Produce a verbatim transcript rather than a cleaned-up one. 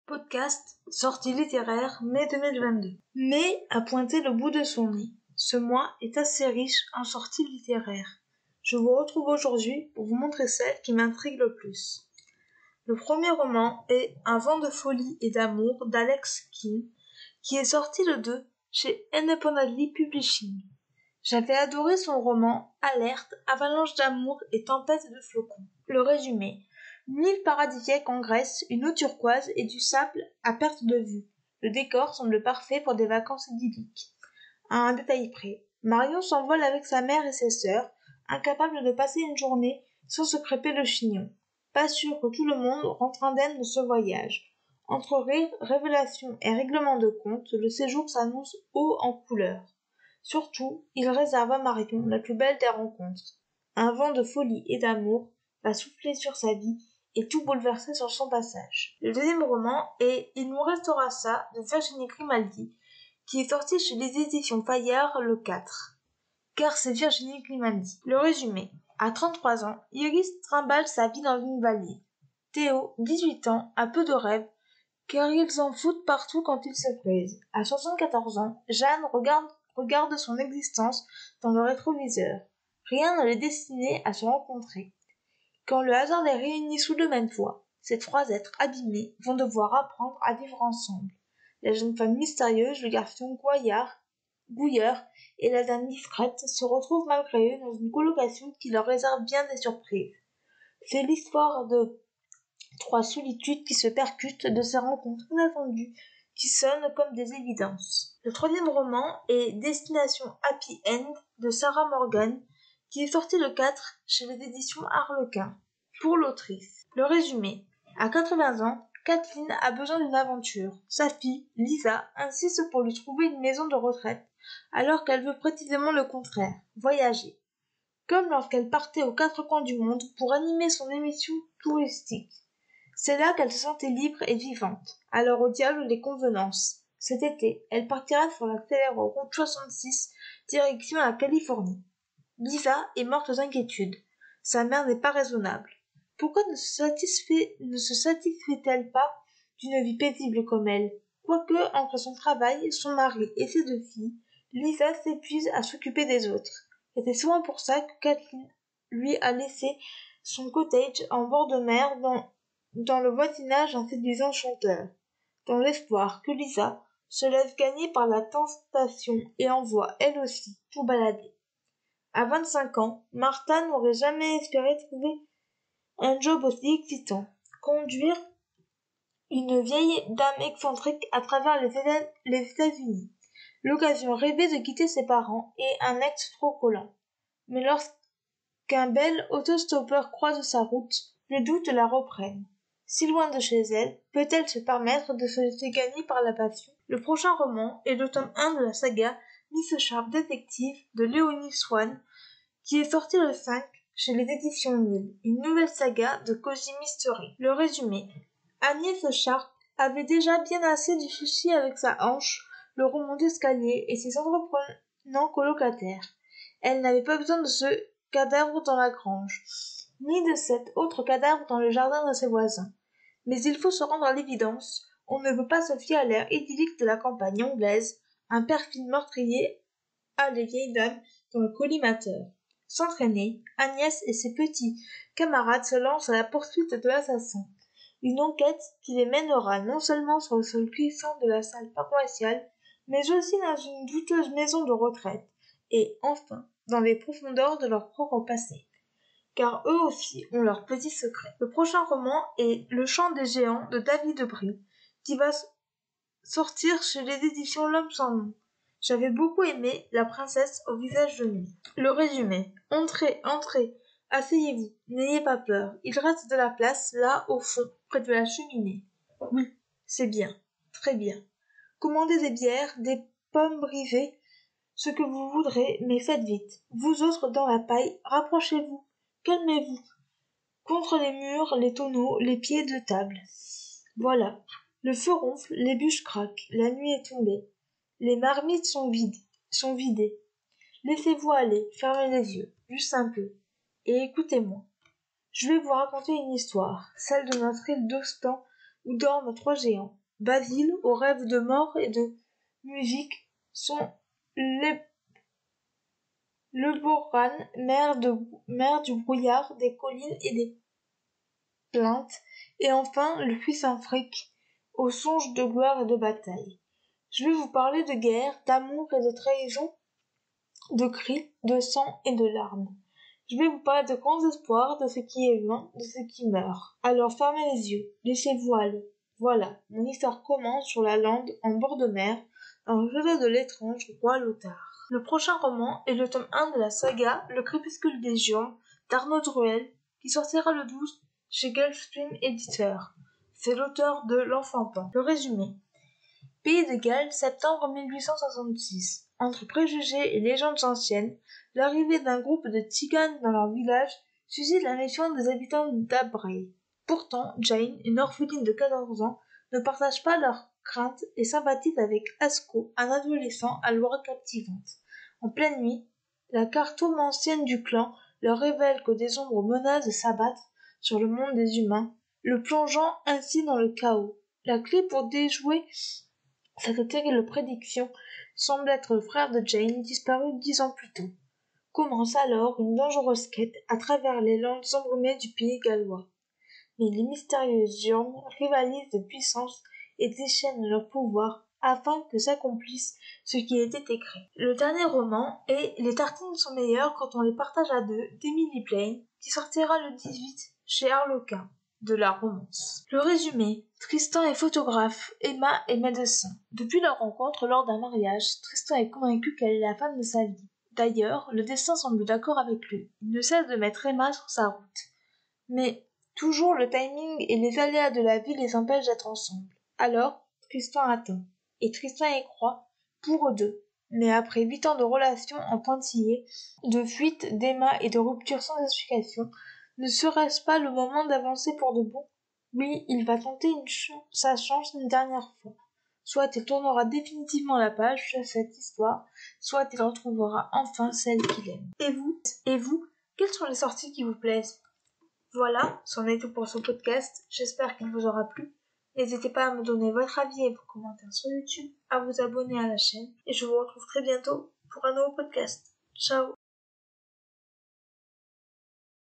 Podcast, sortie littéraire, mai deux mille vingt-deux. Mai a pointé le bout de son nez. Ce mois est assez riche en sorties littéraires. Je vous retrouve aujourd'hui pour vous montrer celle qui m'intrigue le plus. Le premier roman est Un vent de folie et d'amour d'Alex King, qui est sorti le deux chez Independently Publishing. J'avais adoré son roman Alerte, avalanche d'amour et tempête de flocons. Le résumé. Une île paradisiaque en Grèce, une eau turquoise et du sable à perte de vue. Le décor semble parfait pour des vacances idylliques. À un détail près, Marion s'envole avec sa mère et ses sœurs, incapable de passer une journée sans se crêper le chignon. Pas sûr que tout le monde rentre indemne de ce voyage. Entre rire, révélations et règlement de compte, le séjour s'annonce haut en couleurs. Surtout, il réserve à Marion la plus belle des rencontres. Un vent de folie et d'amour va souffler sur sa vie et tout bouleverser sur son passage. Le deuxième roman est Il nous restera ça de Virginie Grimaldi, qui est sorti chez les éditions Fayard le quatre. Car c'est Virginie Grimaldi. Le résumé. À trente-trois ans, Iris trimballe sa vie dans une vallée. Théo, dix-huit ans, a peu de rêves, car ils s'en foutent partout quand ils se plaisent. À soixante-quatorze ans, Jeanne regarde, regarde son existence dans le rétroviseur. Rien ne les destinait à se rencontrer. Quand le hasard les réunit sous le même toit, ces trois êtres abîmés vont devoir apprendre à vivre ensemble. La jeune femme mystérieuse, le garçon gouillard, gouilleur et la dame discrète se retrouvent malgré eux dans une colocation qui leur réserve bien des surprises. C'est l'histoire de trois solitudes qui se percutent, de ces rencontres inattendues qui sonnent comme des évidences. Le troisième roman est Destination Happy End de Sarah Morgan, qui est sorti le quatre chez les éditions Harlequin. Pour l'autrice. Le résumé. À quatre-vingts ans, Kathleen a besoin d'une aventure. Sa fille, Lisa, insiste pour lui trouver une maison de retraite, alors qu'elle veut précisément le contraire, voyager. Comme lorsqu'elle partait aux quatre coins du monde pour animer son émission touristique. C'est là qu'elle se sentait libre et vivante. Alors au diable les convenances. Cet été, elle partira sur la célèbre route soixante-six, direction la Californie. Lisa est morte aux inquiétudes. Sa mère n'est pas raisonnable. Pourquoi ne se satisfait, ne se satisfait-elle pas d'une vie paisible comme elle? Quoique, entre son travail, son mari et ses deux filles, Lisa s'épuise à s'occuper des autres. C'était souvent pour ça que Kathleen lui a laissé son cottage en bord de mer dans, dans le voisinage d'un séduisant chanteur, dans l'espoir que Lisa se laisse gagner par la tentation et envoie elle aussi tout balader. À vingt-cinq ans, Martha n'aurait jamais espéré trouver un job aussi excitant. Conduire une vieille dame excentrique à travers les États-Unis. L'occasion rêvée de quitter ses parents et un ex trop collant. Mais lorsqu'un bel autostoppeur croise sa route, les doutes la reprennent. Si loin de chez elle, peut-elle se permettre de se laisser gagner par la passion? Le prochain roman est le tome un de la saga Miss Sharp Détective de Léonie Swann, qui est sorti le cinq chez les éditions Nil, une nouvelle saga de Cozy Mystery. Le résumé. Agnès Sharp avait déjà bien assez de soucis avec sa hanche, le roulement d'escalier et ses entreprenants colocataires. Elle n'avait pas besoin de ce cadavre dans la grange, ni de cet autre cadavre dans le jardin de ses voisins. Mais il faut se rendre à l'évidence, on ne peut pas se fier à l'air idyllique de la campagne anglaise, un perfide meurtrier à les vieilles dames dans le collimateur. S'entraîner, Agnès et ses petits camarades se lancent à la poursuite de l'assassin. Une enquête qui les mènera non seulement sur le sol cuisant de la salle paroissiale, mais aussi dans une douteuse maison de retraite, et enfin dans les profondeurs de leur propre passé. Car eux aussi ont leurs petits secrets. Le prochain roman est Le chant des géants de David Brie, qui va sortir chez les éditions L'Homme sans nom. J'avais beaucoup aimé La princesse au visage de nuit. Le résumé. Entrez, entrez, asseyez-vous, n'ayez pas peur. Il reste de la place, là, au fond, près de la cheminée. Oui, c'est bien, très bien. Commandez des bières, des pommes brisées, ce que vous voudrez, mais faites vite. Vous autres dans la paille, rapprochez-vous, calmez-vous. Contre les murs, les tonneaux, les pieds de table. Voilà. Le feu ronfle, les bûches craquent, la nuit est tombée. Les marmites sont vides, sont vidées. Laissez-vous aller, fermez les yeux, juste un peu, et écoutez-moi. Je vais vous raconter une histoire, celle de notre île d'Ostan où dorment trois géants. Basile, aux rêves de mort et de musique, sont les le Boran, mère, de, mère du brouillard, des collines et des plaintes, et enfin le puissant Fric, aux songes de gloire et de bataille. Je vais vous parler de guerre, d'amour et de trahison, de cris, de sang et de larmes. Je vais vous parler de grands espoirs, de ce qui est vain, de ce qui meurt. Alors fermez les yeux, laissez-vous aller. Voilà, mon histoire commence sur la lande en bord de mer, dans le château de l'étrange roi Lothar. Le prochain roman est le tome un de la saga Le crépuscule des Giants d'Arnaud Druel, qui sortira le douze chez Gulfstream Éditeur. C'est l'auteur de L'Enfant Pan. Le résumé. Pays de Galles, septembre mille huit cent soixante-six. Entre préjugés et légendes anciennes, l'arrivée d'un groupe de tziganes dans leur village suscite la méfiance des habitants d'Abray. Pourtant, Jane, une orpheline de quatorze ans, ne partage pas leurs craintes et sympathise avec Asko, un adolescent à l'aura captivante. En pleine nuit, la cartomancienne du clan leur révèle que des ombres menacent de s'abattre sur le monde des humains, le plongeant ainsi dans le chaos. La clé pour déjouer cette terrible prédiction semble être le frère de Jane, disparu dix ans plus tôt. Commence alors une dangereuse quête à travers les landes embrumées du pays gallois. Mais les mystérieuses urnes rivalisent de puissance et déchaînent leur pouvoir afin que s'accomplisse ce qui était écrit. Le dernier roman est Les tartines sont meilleures quand on les partage à deux d'Emily Blaine, qui sortira le dix-huit chez Harlequin, de la romance. Le résumé. Tristan est photographe, Emma est médecin. Depuis leur rencontre lors d'un mariage, Tristan est convaincu qu'elle est la femme de sa vie. D'ailleurs, le destin semble d'accord avec lui. Il ne cesse de mettre Emma sur sa route. Mais toujours le timing et les aléas de la vie les empêchent d'être ensemble. Alors, Tristan attend. Et Tristan y croit, pour eux deux. Mais après huit ans de relations en pointillés, de fuites, d'Emma et de ruptures sans explication, ne serait-ce pas le moment d'avancer pour de bon? Oui, il va tenter une ch- sa chance une dernière fois. Soit il tournera définitivement la page sur cette histoire, soit il retrouvera enfin celle qu'il aime. Et vous? Et vous? Quelles sont les sorties qui vous plaisent? Voilà, c'en est tout pour ce podcast. J'espère qu'il vous aura plu. N'hésitez pas à me donner votre avis et vos commentaires sur YouTube, à vous abonner à la chaîne, et je vous retrouve très bientôt pour un nouveau podcast. Ciao!